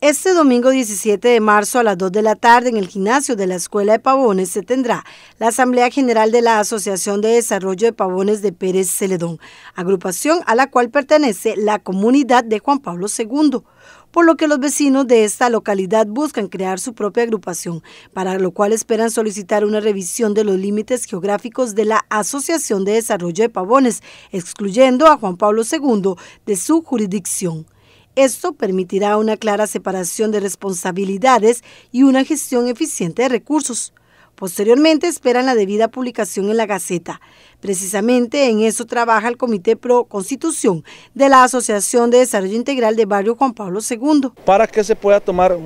Este domingo 17 de marzo a las 2 de la tarde en el gimnasio de la Escuela de Pavones se tendrá la Asamblea General de la Asociación de Desarrollo de Pavones de Pérez Celedón, agrupación a la cual pertenece la comunidad de Juan Pablo II, por lo que los vecinos de esta localidad buscan crear su propia agrupación, para lo cual esperan solicitar una revisión de los límites geográficos de la Asociación de Desarrollo de Pavones, excluyendo a Juan Pablo II de su jurisdicción. Esto permitirá una clara separación de responsabilidades y una gestión eficiente de recursos. Posteriormente esperan la debida publicación en la Gaceta. Precisamente en eso trabaja el Comité Pro Constitución de la Asociación de Desarrollo Integral de Barrio Juan Pablo II. Para que se pueda tomar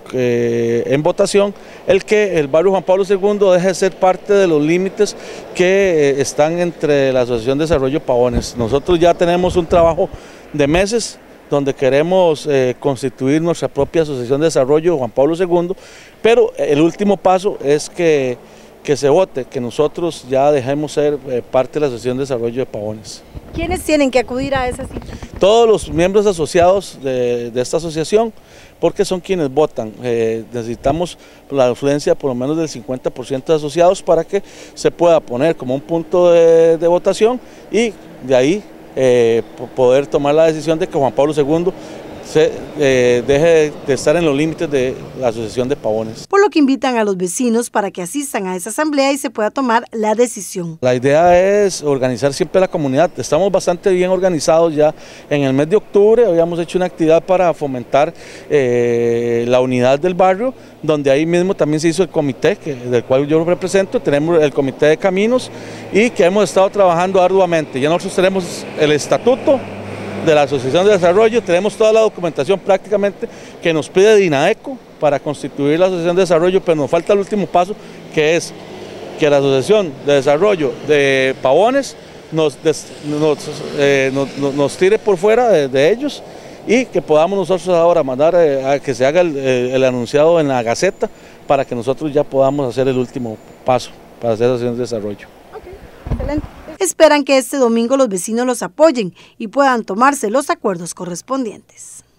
en votación el que el Barrio Juan Pablo II deje de ser parte de los límites que están entre la Asociación de Desarrollo Pavones. Nosotros ya tenemos un trabajo de meses donde queremos constituir nuestra propia Asociación de Desarrollo Juan Pablo II, pero el último paso es que se vote, que nosotros ya dejemos ser parte de la Asociación de Desarrollo de Pavones. ¿Quiénes tienen que acudir a esa cita? Todos los miembros asociados de esta asociación, porque son quienes votan. Necesitamos la influencia por lo menos del 50% de asociados para que se pueda poner como un punto de votación y de ahí poder tomar la decisión de que Juan Pablo II deje de estar en los límites de la Asociación de Pavones. Por lo que invitan a los vecinos para que asistan a esa asamblea y se pueda tomar la decisión. La idea es organizar siempre la comunidad. Estamos bastante bien organizados ya. En el mes de octubre habíamos hecho una actividad para fomentar la unidad del barrio, donde ahí mismo también se hizo el comité del cual yo lo represento. Tenemos el comité de caminos y que hemos estado trabajando arduamente. Ya nosotros tenemos el estatuto de la Asociación de Desarrollo, tenemos toda la documentación prácticamente que nos pide DINAECO para constituir la Asociación de Desarrollo, pero nos falta el último paso, que es que la Asociación de Desarrollo de Pavones nos tire por fuera de ellos y que podamos nosotros ahora mandar a que se haga el anunciado en la Gaceta para que nosotros ya podamos hacer el último paso para hacer Asociación de Desarrollo. Okay, excelente. Esperan que este domingo los vecinos los apoyen y puedan tomarse los acuerdos correspondientes.